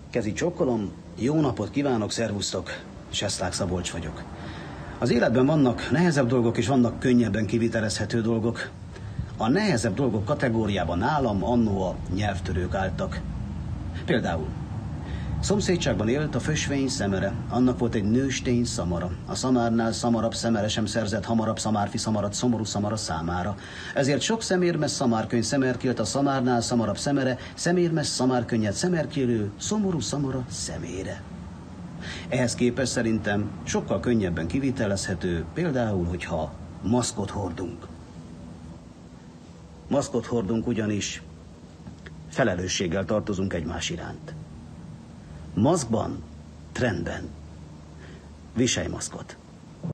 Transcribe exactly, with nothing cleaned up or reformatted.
Kezi csokkolom, jó napot kívánok, szervusztok, Sesták Szabolcs vagyok. Az életben vannak nehezebb dolgok, és vannak könnyebben kivitelezhető dolgok. A nehezebb dolgok kategóriában nálam annó a nyelvtörők álltak. Például szomszédságban élt a fösvény szemere, annak volt egy nőstény szamara. A szamárnál szamarabb szemere sem szerzett hamarabb szamárfi szamarat szomorú szamara számára. Ezért sok szemérmes szamárkönyv szemerkélt a szamárnál szamarabb szemere, szemérmes szamárkönnyet szemerkélő szomorú szamara szemére. Ehhez képest szerintem sokkal könnyebben kivitelezhető, például, hogyha maszkot hordunk. Maszkot hordunk ugyanis felelősséggel tartozunk egymás iránt. Maszkban, trendben. Viselj maszkot.